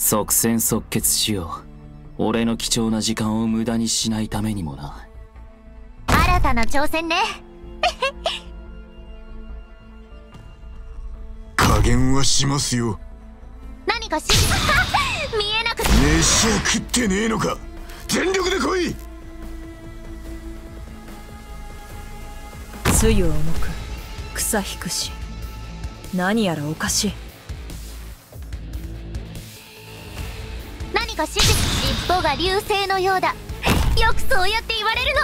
即戦即決しよう。俺の貴重な時間を無駄にしないためにもな。 新たな挑戦ね。 加減はしますよ。 何か指示見えなくて。 飯は食ってねえのか。全力で来い。 露重く草引くし、何やらおかしい。 何か指示。尻尾が流星のようだ。よくそうやって言われるの。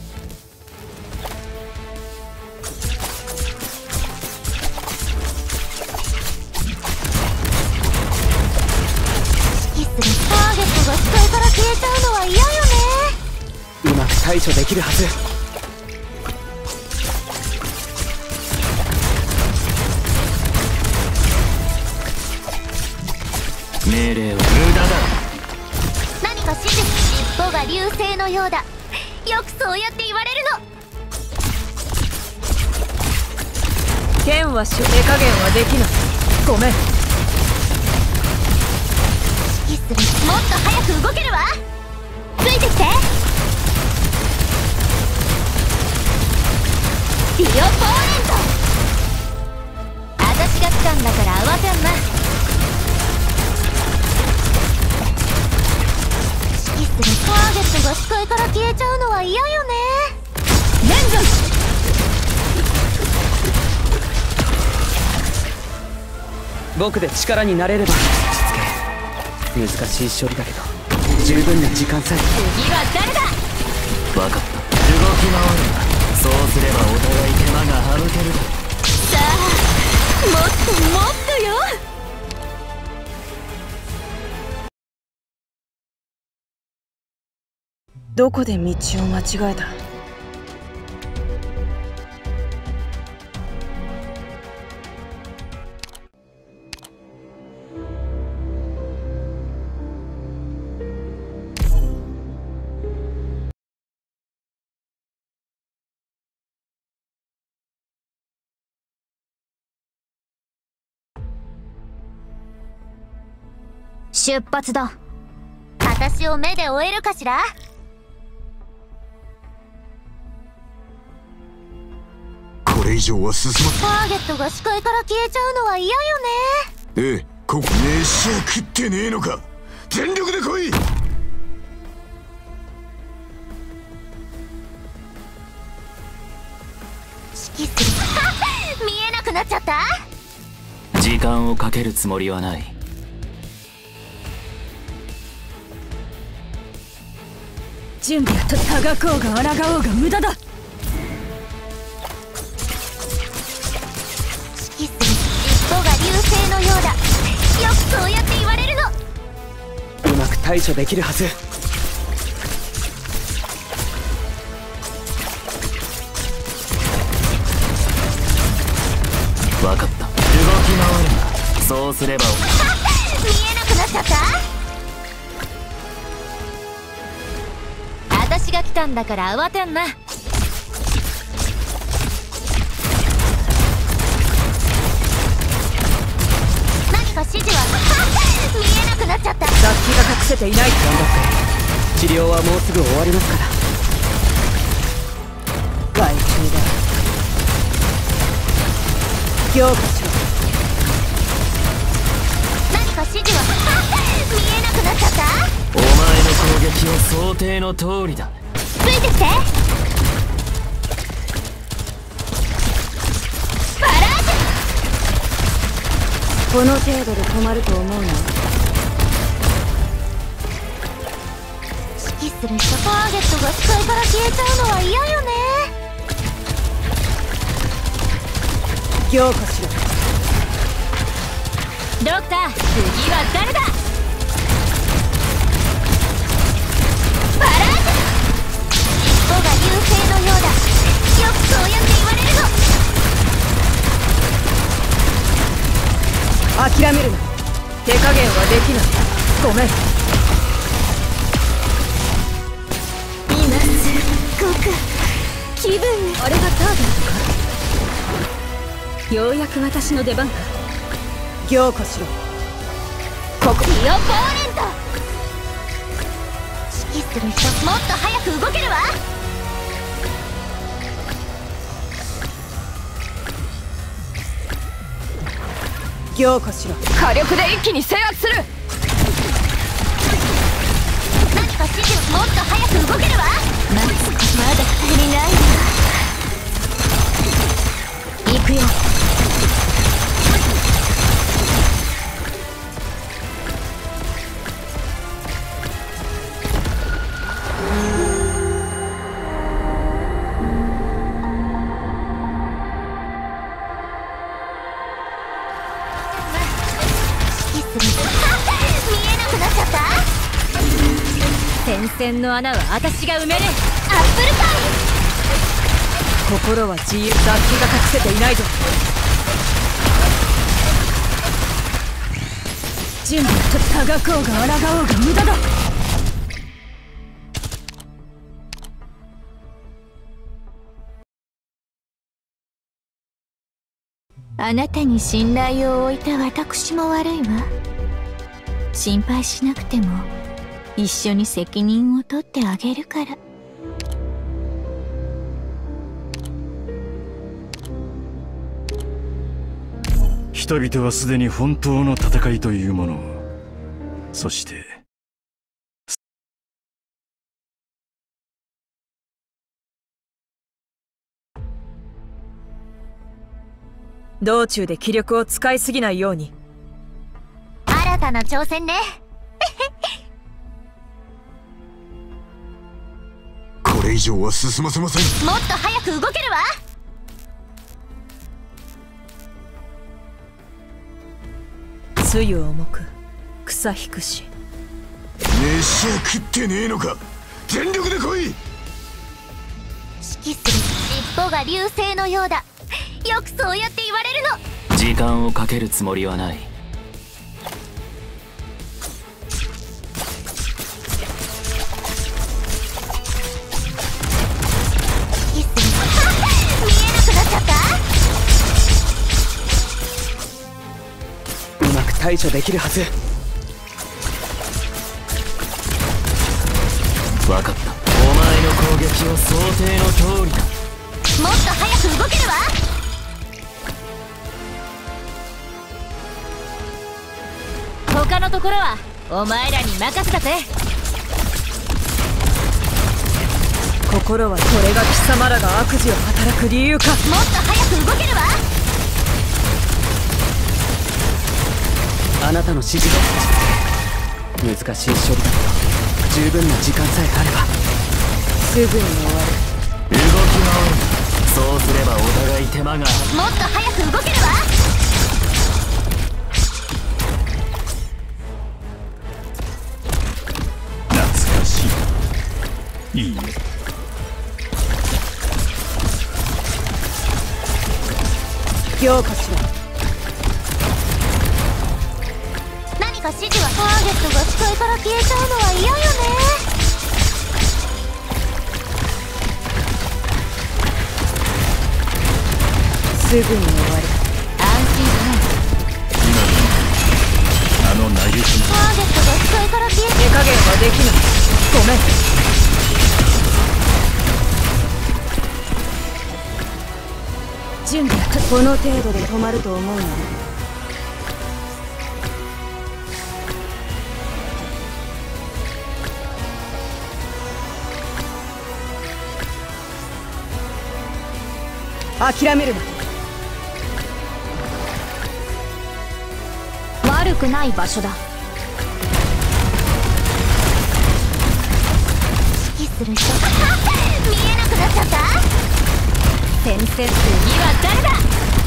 指揮する。ターゲットが視界から消えちゃうのは嫌よね。 うまく対処できるはず。 命令は無駄だ。 何か指示。尻尾が流星のようだ。よくそうやって言われるの。 剣は手加減はできない。ごめん。 指揮する。もっと早く動けるわ。ついてきて。ディオポーネント。私が来たんだから慌てんな。ターゲットが視界から消えちゃうのは嫌よね。レンズ。 僕で力になれれば。難しい処理だけど十分な時間さえ。 次は誰だ。 分かった。動き回るんだ。そうすればお互い手間が省ける。 さあ、もっともっとよ。 どこで道を間違えた。 出発だ。私を目で追えるかしら。 これ以上は進ま。 ターゲットが視界から消えちゃうのは嫌よね。 ええ、ここ飯は食ってねえのか。全力で来い。 指揮する。見えなくなっちゃった。 時間をかけるつもりはない。 準備はたがこうが抗おうが無駄だ。 指揮する。尻尾が流星のようだ。よくそうやって言われるの。 うまく対処できるはず。 分かった。動き回るんだ。そうすれば見えなくなっちゃった。私が来たんだから慌てんな。何か指示は見えなくなっちゃった。 楽器が隠せていない。 頑張って。治療はもうすぐ終わりますから。 害虫だ。強化しろ。 何か指示は見えなくなっちゃった。 お前の攻撃は想定の通りだ。 ついてきて。バラージこの程度で止まると思うな。 指揮する人。ターゲットが視界から消えちゃうのは嫌よね。 強化しろ。 ドクター、次は誰だ。バラージ尻尾が流星のようだ。よくそうやって言われるの。 諦めるな。手加減はできない。ごめん。 今すごく気分が。 あれがターゲットか。ようやく私の出番か。凝固しろ。 ここディオ・ボーレント。指揮する人、もっと早く動けるわ。 凝固しろ。 火力で一気に制圧する。 何か指示を。もっと早く動けるわ。まだ足りないわ。行くよ。 戦線の穴は私が埋める。 アップルパイ。 心は自由。楽器が隠せていないぞ。準備とたがこうが抗おうが無駄だ。 あなたに信頼を置いた私も悪いわ。心配しなくても一緒に責任を取ってあげるから。 人々はすでに本当の戦いというものを、そして道中で気力を使いすぎないように。 新たな挑戦ね。 これ以上は進ませません。 もっと早く動けるわ。 露重く草引くし。 飯を食ってねえのか。全力で来い。 指揮する。尻尾が流星のようだ。よくそうやって言われるの。 時間をかけるつもりはない。 見えなくなっちゃった。 うまく対処できるはず。 分かった。お前の攻撃を想定の通りだ。 もっと早く動けるわ。他のところはお前らに任せたぜ。 心はこれが貴様らが悪事を働く理由か。 もっと早く動けるわ。 あなたの指示が難しい処理だけど十分な時間さえあればすぐに終わる。 動き回る。そうすればお互い手間が。 もっと早く動けるわ。 懐かしい。いいね。 凝固しろ。 何か指示は。ターゲットが視界から消えちゃうのは嫌よね。 すぐに終わる。 安心しない。 あの嘆きのターゲットが視界から消え手加減はできない。ごめん。準備はこの程度で止まると思うな。諦めるな。 悪くない場所だ。指揮する人。見えなくなっちゃった。 先生、 次は誰だ。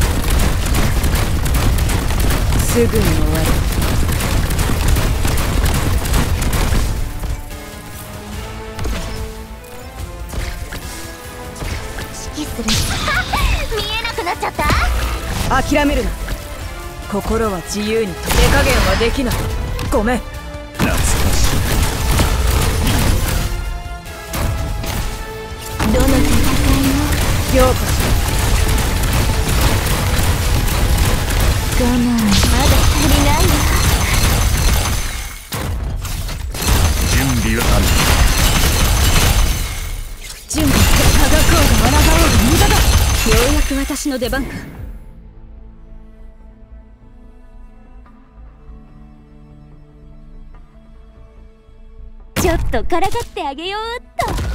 すぐに終わる。 指揮する人。見えなくなっちゃった。 諦めるな。心は自由に手加減はできない。ごめん。 懐かしどの戦いも凝固し我慢まだ足りないわ。 備は準備してあがこうが笑がおうが無駄だ。ようやく私の出番か。 ちょっとからかってあげようっと。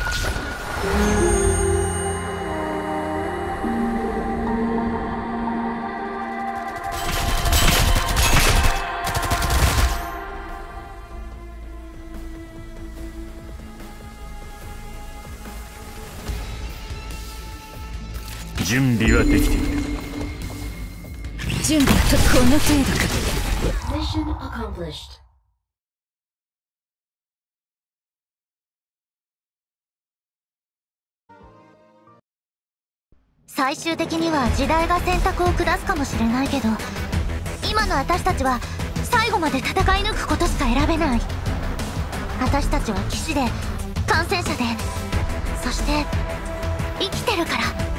準備はできている。 準備とこの程度か。 最終的には時代が選択を下すかもしれないけど、今の私たちは最後まで戦い抜くことしか選べない。私たちは騎士で感染者で、そして生きてるから。